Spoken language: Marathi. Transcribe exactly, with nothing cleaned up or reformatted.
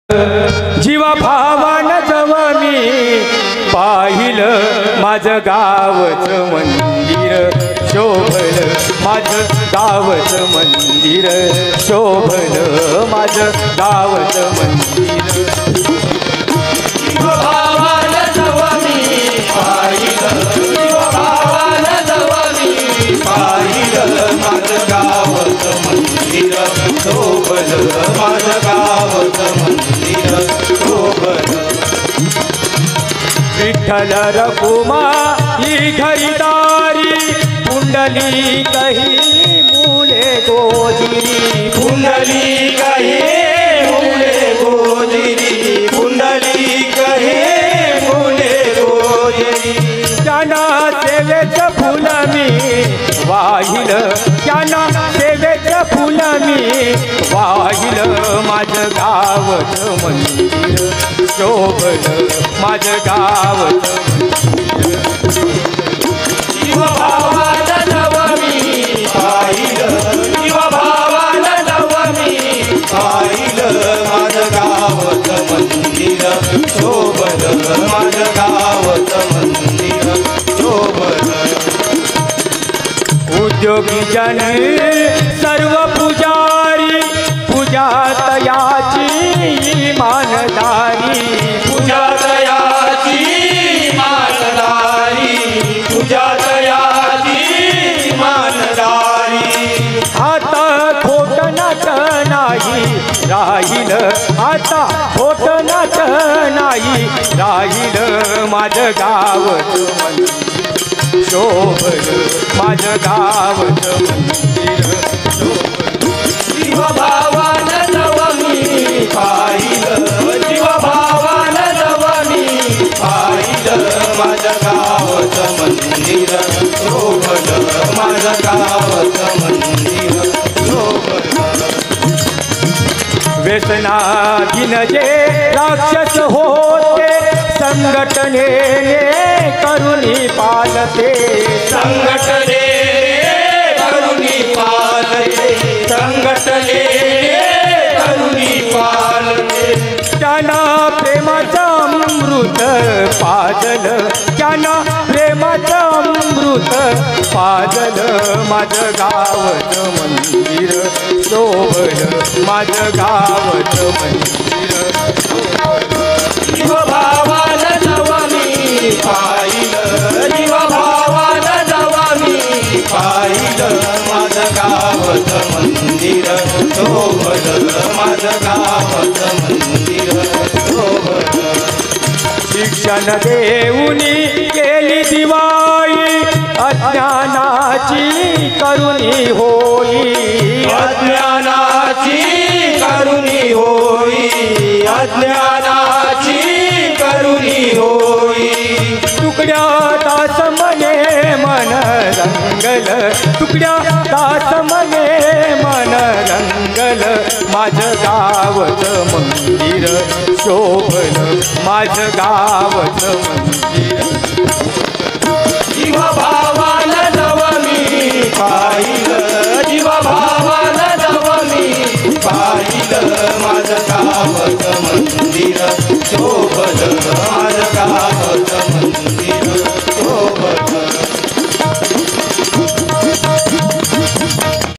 जीवा भावान जवा मी पाहिलं माझं गावचं मंदिर शोभलं, माझं गावचं मंदिर शोभलं, माझं गावचं मंदिर। जीवा भावान जवा मी पाहिलं, जीवा भावान जवा मी पाहिलं माझं गावचं मंदिर शोभलं, माझं गावचं मंदिर शोभलं। विठ्ठल रखुमा ही घरीदारी पुंडली कही मुले गोजिरी, पुंडली कही मुले गोजिरी, पुंडली कही मुले गोजिरी। ज्यांना सेवेचं फुल मी वाहिलं, ज्यांना सेवेचं फुल मी वाहिलं, माझं गावचं मंदिर शोभलं, माझं गावचं मंदिर। जीवा भावान जवा मी पाहिलं, जीवा भावान जवा मी पाहिलं माझं गावचं मंदिर शोभलं, माझं गावचं मंदिर शोभलं। उद्योगी जन सर्व पुजारी पूजा तयाची इमानदारी, पूजा तयाची इमानदारी, पूजा तयाची इमानदारी। आता खोट नाट नाही राहिलं, आता खोट नाट नाही राहिलं, माझं गावचं मंदिर शोभलं, माझं गावचं मंदिर शोभलं। जीवा भावान जवा मी पाहिलं, जीवा भावान जवा मी पाहिलं माझं गावचं मंदिर शोभलं, माझं गावचं मंदिर शोभलं। व्यसनाधीन जे राक्षस होते संघटनेने करुणी पालते, संघटनेने करुणी पालते, संघटनेने करुणी पालते। ज्यांना प्रेमाचं अमृत पाजलं, ज्यांना प्रेमाचं अमृत पाजलं, माझं गावचं मंदिर शोभलं, माझं गावचं मंदिर शोभलं। जीवा भावान जवा मी पाहिलं, जीवा भावान जवा मी पाहिलं माझं गावचं मंदिर शोभलं, माझं गावचं मंदिर शोभलं। शिक्षण देऊनी केली दिवाळी अज्ञानाची करुणी होई, अज्ञानाची करुणी होई, अज्ञानाची करुणी होई। तुकड्या दास मने मन रंगल, तुकड्या दास मने मन रंगल, माझं गावचं मंदिर शोभलं, माझं गावचं मंदिर